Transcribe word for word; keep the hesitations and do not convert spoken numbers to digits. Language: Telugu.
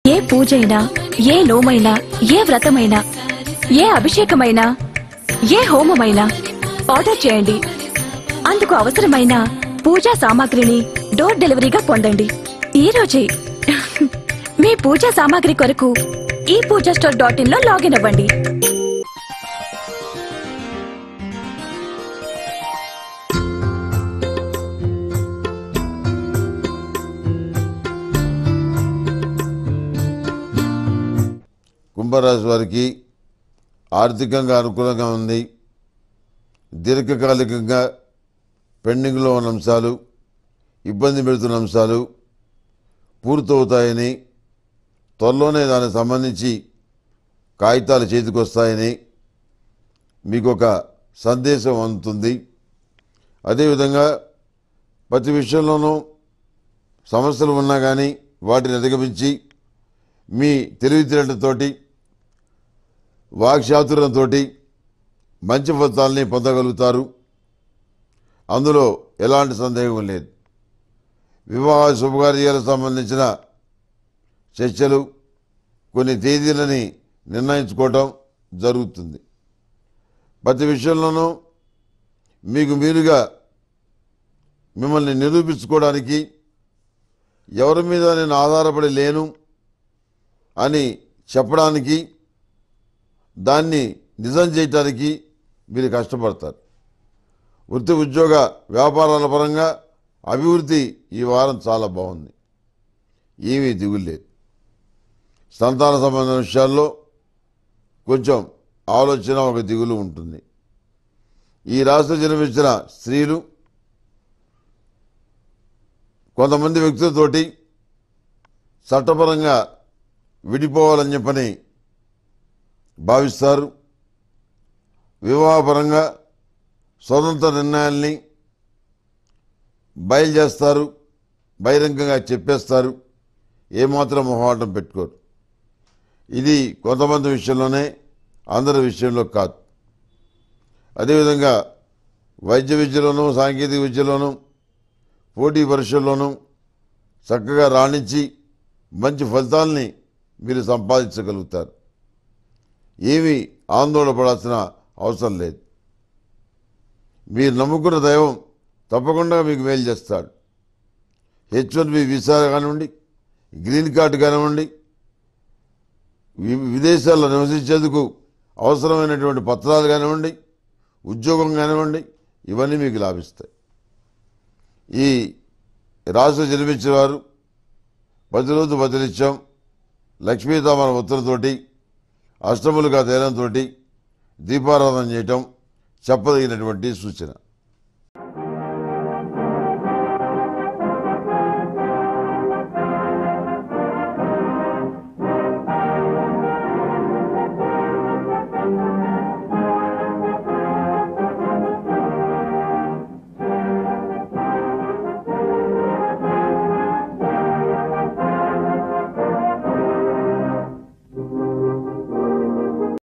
ఏ పూజైనా ఏ నోమైనా ఏ వ్రతమైనా ఏ అభిషేకమైనా ఏ హోమమైనా ఆర్డర్ చేయండి. అందుకు అవసరమైన పూజా సామాగ్రిని డోర్ డెలివరీగా పొందండి ఈ రోజే. మీ పూజా సామాగ్రి కొరకు ఈ పూజా స్టోర్ డాట్ ఇన్ లో లాగిన్ అవ్వండి. కుంభరాశి వారికి ఆర్థికంగా అనుకూలంగా ఉంది. దీర్ఘకాలికంగా పెండింగ్లో ఉన్న అంశాలు, ఇబ్బంది పెడుతున్న అంశాలు పూర్తవుతాయని, త్వరలోనే దానికి సంబంధించి కాగితాలు చేతికి వస్తాయని మీకు ఒక సందేశం అందుతుంది. అదేవిధంగా ప్రతి విషయంలోనూ సమస్యలు ఉన్నా కానీ వాటిని అధిగమించి మీ తెలివితేటలతోటి వాక్చాతుర్యంతో మంచి ఫలితాలని పొందగలుగుతారు. అందులో ఎలాంటి సందేహం లేదు. వివాహ శుభకార్యాలకు సంబంధించిన చర్చలు, కొన్ని తేదీలని నిర్ణయించుకోవటం జరుగుతుంది. ప్రతి విషయంలోనూ మీకు మీరుగా మిమ్మల్ని నిరూపించుకోవడానికి, ఎవరి మీద నేను ఆధారపడి లేను అని చెప్పడానికి, దాన్ని నిజం చేయటానికి మీరు కష్టపడతారు. వృత్తి ఉద్యోగ వ్యాపారాల పరంగా అభివృద్ధి ఈ వారం చాలా బాగుంది. ఏమీ దిగులు లేదు. సంతాన సంబంధం విషయాల్లో కొంచెం ఆలోచన, ఒక దిగులు ఉంటుంది. ఈ రాశిలో జన్మించిన స్త్రీలు కొంతమంది వ్యక్తులతోటి చట్టపరంగా విడిపోవాలని చెప్పని భావిస్తారు. వివాహపరంగా స్వతంత్ర నిర్ణయాల్ని బయలుచేస్తారు, బహిరంగంగా చెప్పేస్తారు. ఏమాత్రం మొహమాటం పెట్టుకోరు. ఇది కొంతమంది విషయంలోనే, అందరి విషయంలో కాదు. అదేవిధంగా వైద్య విద్యలోనూ, సాంకేతిక విద్యలోనూ, పోటీ పరీక్షల్లోనూ చక్కగా రాణించి మంచి ఫలితాలని మీరు సంపాదించగలుగుతారు. ఏమీ ఆందోళన పడాల్సిన అవసరం లేదు. మీరు నమ్ముకున్న దైవం తప్పకుండా మీకు మేలు చేస్తాడు. హెచ్ వన్ బి వీసా కానివ్వండి, గ్రీన్ కార్డు కానివ్వండి, విదేశాల్లో నివసించేందుకు అవసరమైనటువంటి పత్రాలు కానివ్వండి, ఉద్యోగం కానివ్వండి, ఇవన్నీ మీకు లాభిస్తాయి. ఈ రాశిలో జన్మించిన వారు ప్రతిరోజు బదిలిచ్చాం లక్ష్మీతామర ఉత్తరతోటి, అష్టములుగా తైలంతో దీపారాధన చేయటం చెప్పదగినటువంటి సూచన.